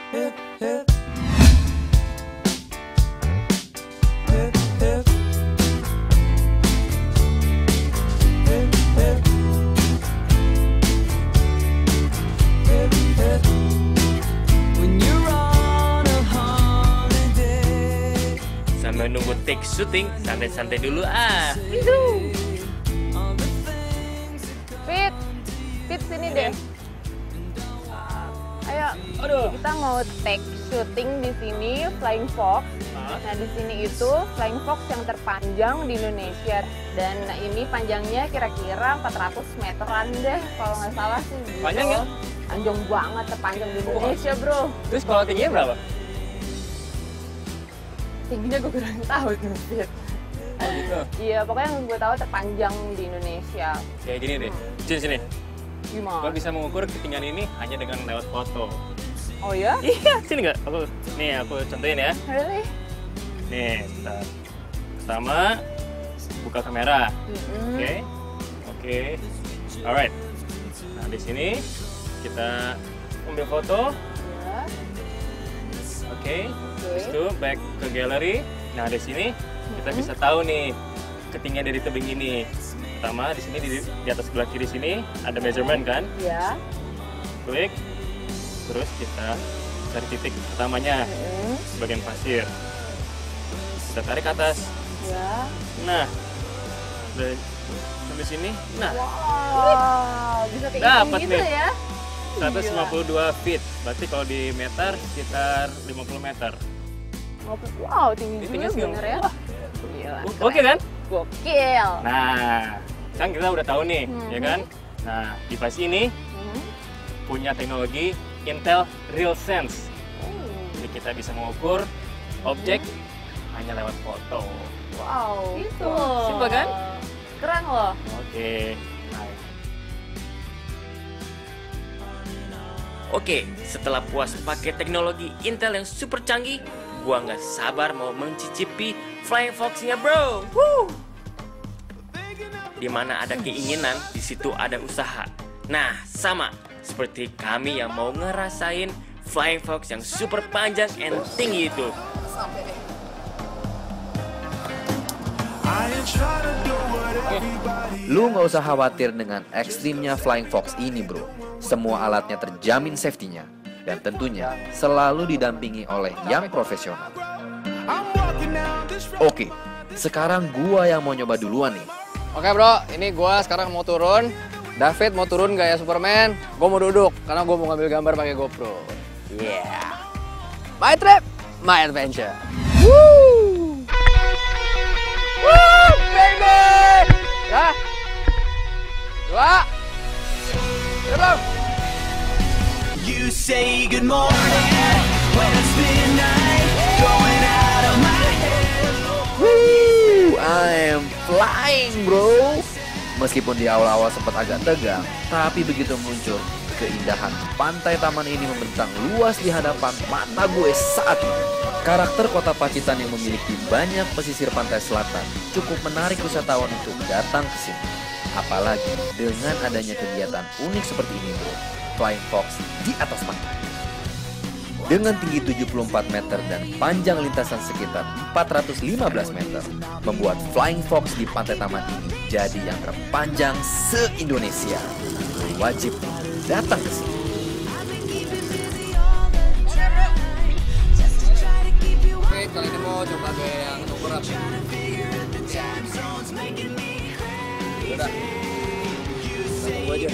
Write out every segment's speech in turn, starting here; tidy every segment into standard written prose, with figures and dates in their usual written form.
Sambil nunggu take syuting, santai-santai dulu Fit sini deh. Ayo, Aduh. kita mau take syuting di sini Flying Fox. Nah di sini itu Flying Fox yang terpanjang di Indonesia dan ini panjangnya kira-kira 400 meteran deh kalau nggak salah sih. Gitu. Panjang ya? Panjang banget, terpanjang di Indonesia bro. Terus kalau tingginya berapa? Tingginya gue kurang tahu tuh Fit. Oh gitu. Iya pokoknya yang gue tahu terpanjang di Indonesia. Kayak gini deh, sini. Gimana? Lo bisa mengukur ketinggian ini hanya dengan lewat foto. Oh ya? Iya, sini nggak? Aku contohin ya. Really? Nih, bentar. Pertama, buka kamera. Oke. Alright. Nah, di sini kita ambil foto. Ya. Oke. Terus itu back ke gallery. Nah, di sini kita bisa tahu nih ketinggian dari tebing ini. Pertama, di sini di atas sebelah kiri sini ada measurement kan? Ya. Klik. Terus kita cari titik pertamanya bagian pasir. Kita tarik ke atas. Ya. Nah, dari sampai sini. Nah, Wow, bisa kayak dapat gitu nih. ya? 152 feet. Berarti kalau di meter sekitar 50 meter. Wow, tinggi Tingginya juga segini. bener ya. Wah. Gila, Oke kan? gokil. Nah, kan kita udah tahu nih, ya kan? Nah, device ini punya teknologi Intel RealSense. Jadi kita bisa mengukur objek hanya lewat foto. Wow, Gitu. Simpel kan? Keren loh. Oke. Oke, setelah puas pakai teknologi Intel yang super canggih, gua nggak sabar mau mencicipi Flying Fox-nya, bro. Woo! Di mana ada keinginan, di situ ada usaha. Nah, sama seperti kami yang mau ngerasain Flying Fox yang super panjang and tinggi itu. Lu nggak usah khawatir dengan ekstrimnya Flying Fox ini bro. Semua alatnya terjamin safety-nya. Dan tentunya selalu didampingi oleh yang profesional. Oke, sekarang gua yang mau nyoba duluan nih. Oke bro, ini gua sekarang mau turun. David mau turun gaya Superman. Gua mau duduk karena gua mau ngambil gambar pakai GoPro. Yeah. My trip, my adventure. Woo! Woo, baby! Ya. Dua. Terbang. You say good morning when it's midnight, going out of my head. Woo, I am flying bro. Meskipun di awal-awal sempat agak tegang, tapi begitu muncul keindahan pantai taman ini membentang luas di hadapan mata gue saat ini. Karakter kota Pacitan yang memiliki banyak pesisir pantai selatan cukup menarik wisatawan untuk datang ke sini. Apalagi dengan adanya kegiatan unik seperti ini bro, Flying Fox di atas pantai. Dengan tinggi 74 meter dan panjang lintasan sekitar 415 meter, membuat Flying Fox di pantai taman ini jadi yang terpanjang se-Indonesia. Wajib datang ke sini. Oke, kali ini mau coba gaya yang super up. Udah. Tunggu aja.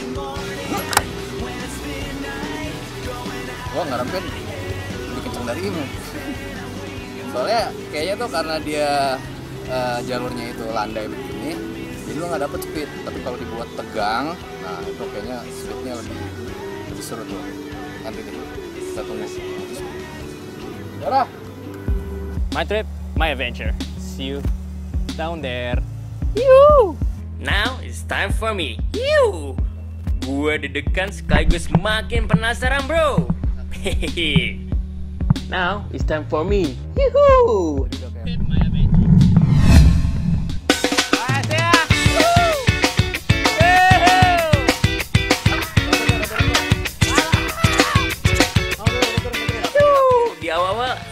Gua ngarepin lebih kenceng dari ini. Soalnya kayaknya tuh karena dia jalurnya itu landai begini, jadi lu nggak dapet speed. Tapi kalau dibuat tegang, nah itu kayaknya speednya lebih seru tuh. Nanti deh, kita tunggu. Yaudah. My trip, my adventure. See you down there. Now it's time for me. Yuh! Gue deg-degan sekaligus makin penasaran, bro. Hehehe. Now it's time for me. Yuhu!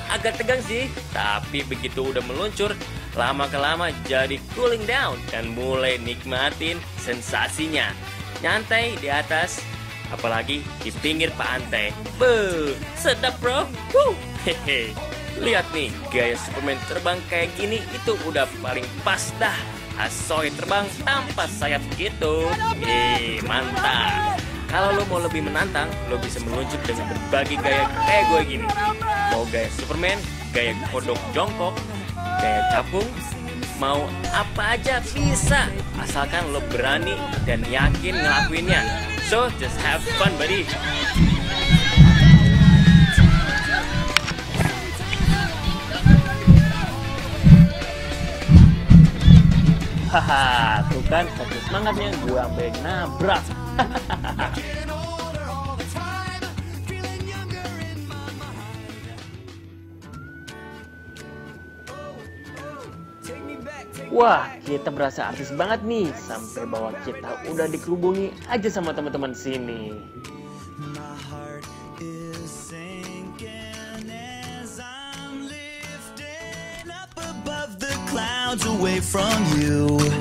agak tegang sih, tapi begitu udah meluncur, lama-kelama jadi cooling down dan mulai nikmatin sensasinya. Nyantai di atas, apalagi di pinggir pantai. Beuh, sedap bro. Hehe. Lihat nih, gaya Superman terbang kayak gini itu udah paling pas dah. Asoy terbang tanpa sayap gitu. Mantap. Kalau lo mau lebih menantang, lo bisa meluncur dengan berbagai gaya kayak gue gini. Mau gaya Superman, gaya kodok jongkok, gaya capung, mau apa aja bisa. Asalkan lo berani dan yakin ngelakuinnya. So, just have fun, buddy. Haha, tuh kan satu semangatnya gue sampai nabrak. Wah, kita berasa artis banget nih, sampai bahwa kita udah dikerubungi aja sama teman-teman sini. My heart is sinking as I'm lifting up above the clouds away from you.